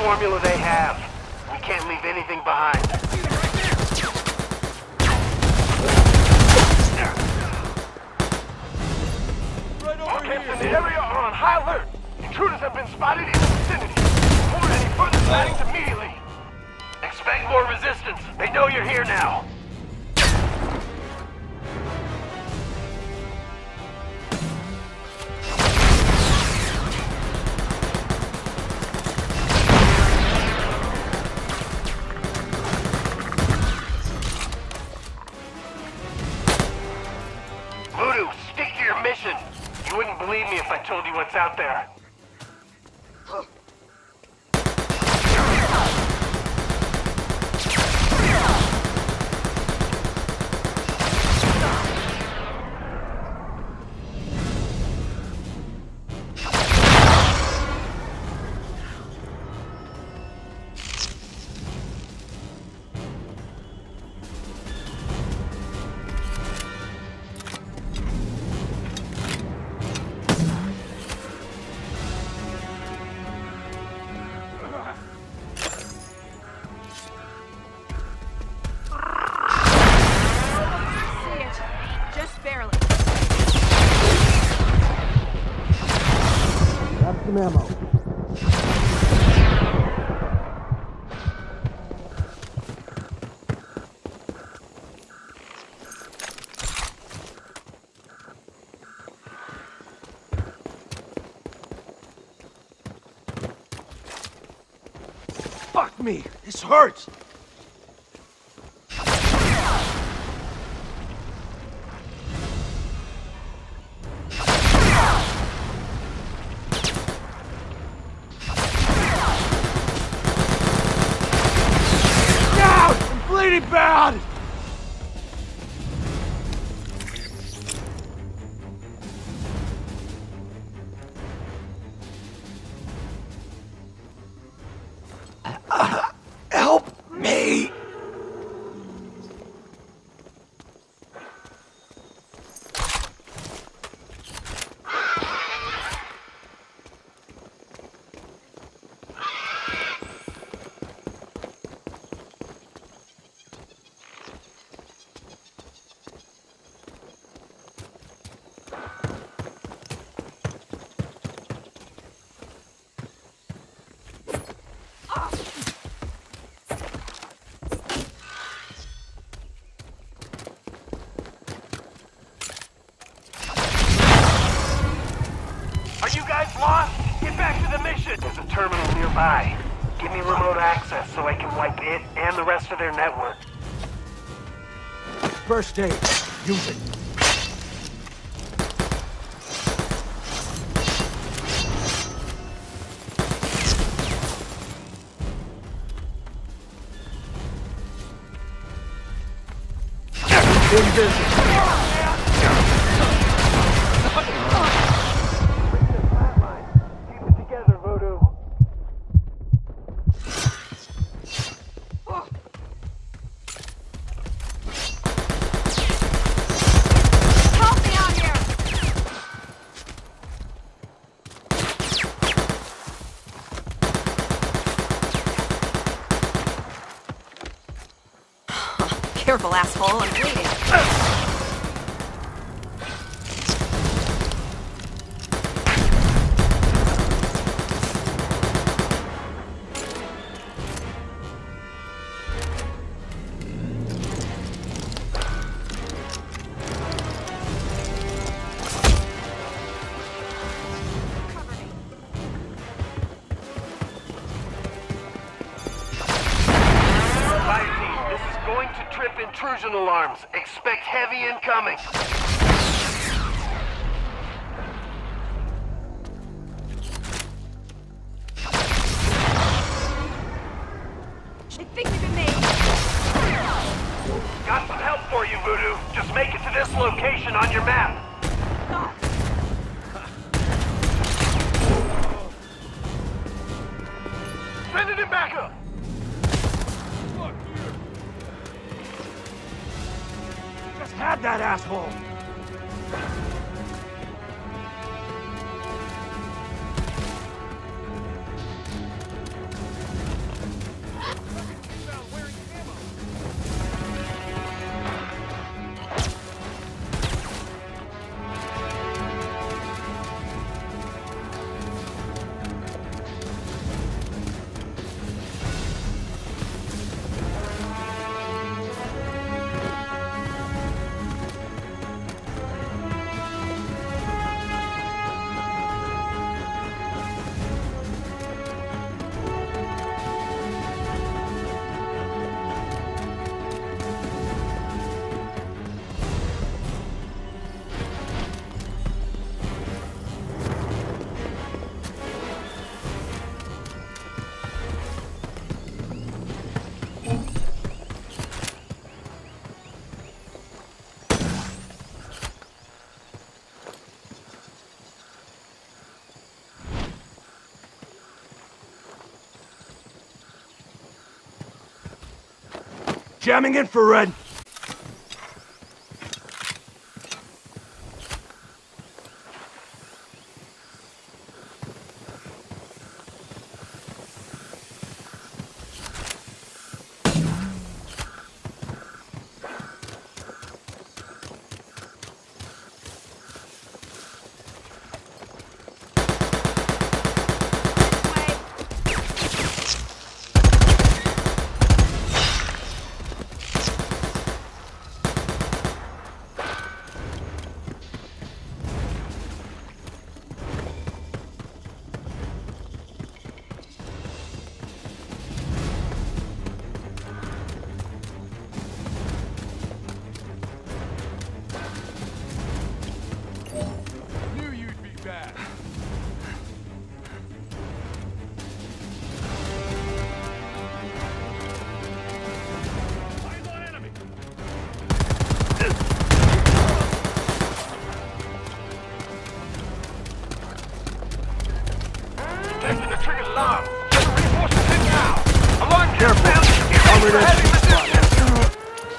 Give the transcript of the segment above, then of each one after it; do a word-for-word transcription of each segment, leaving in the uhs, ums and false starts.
formula they have. We can't leave anything behind. Right over All camps here. in the area are on high alert. Intruders have been spotted in the vicinity. Report any further sightings immediately. Expect more resistance. They know you're here now. Voodoo, stick to your mission. You wouldn't believe me if I told you what's out there. Some ammo. Fuck me! This hurts! Bleeding bad! Uh, help me! Lost? Get back to the mission! There's a terminal nearby. Give me remote access so I can wipe it and the rest of their network. First aid. Use it. Invisible. Careful, asshole, I'm bleeding. Intrusion alarms. Expect heavy incoming. I think we can make it. Got some help for you, Voodoo. Just make it to this location on your map. Sending it back up. Had that asshole! Jamming infrared. Detecting the trigger's alarm. Send reinforcements in now. Alarm Careful. Get Armored ready for heavy entry resistance.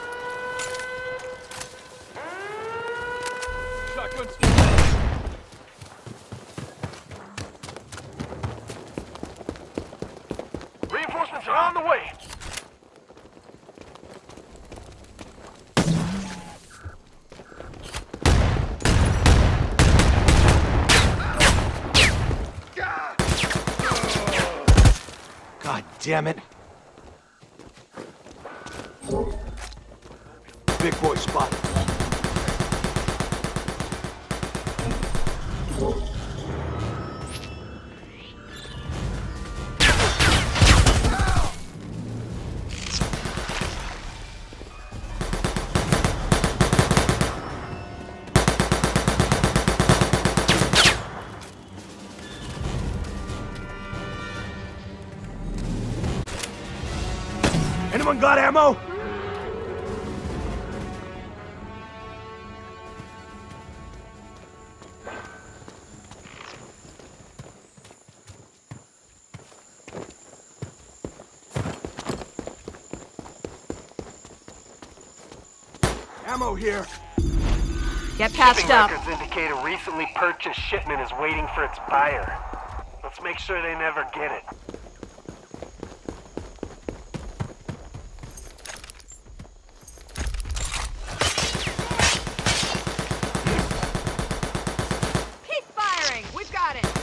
Reinforcements are on the way. God damn it. Big boy spotted. Anyone got ammo? Ammo here. Get patched Shipping up. records indicate a recently purchased shipment is waiting for its buyer. Let's make sure they never get it. Keep firing. We've got it.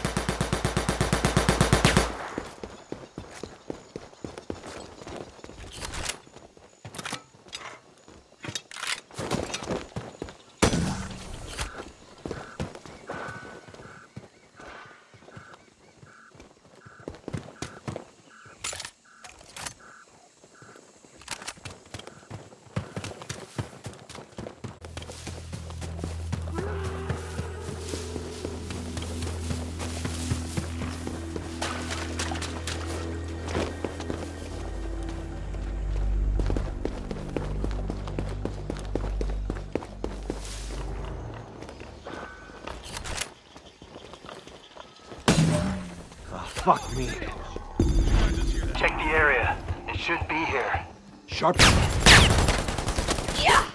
Fuck me. Check the area. It should be here. Sharp. Yeah.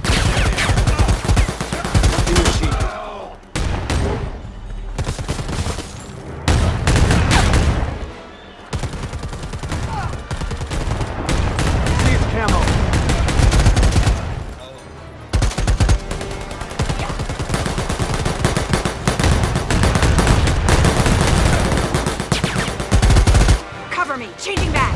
Initiate. See its camo. Cover me. Changing bags.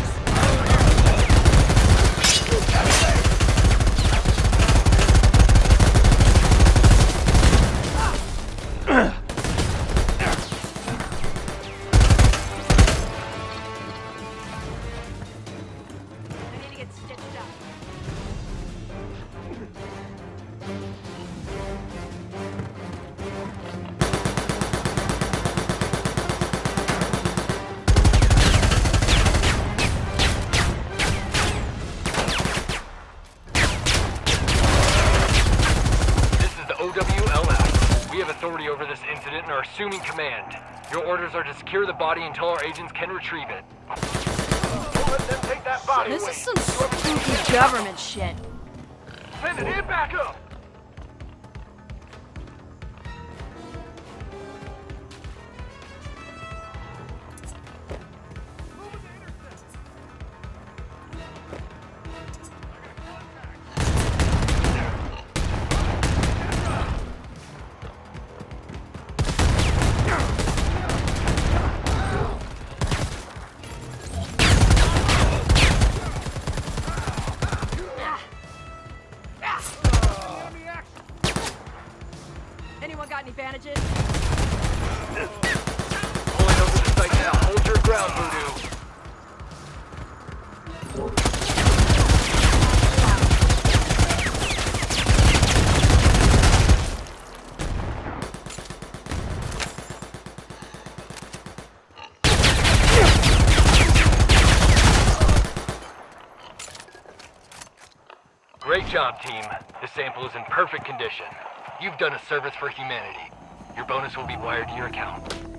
I need to get stitched up. This is the O W L F. We have authority over this incident and are assuming command. Your orders are to secure the body until our agents can retrieve it. Don't let them Take that body This weight. is some spooky government shit. Send it in back up. Anyone got any bandages? Pulling over the site now. Hold your ground, Voodoo. Great job, team. The sample is in perfect condition. You've done a service for humanity. Your bonus will be wired to your account.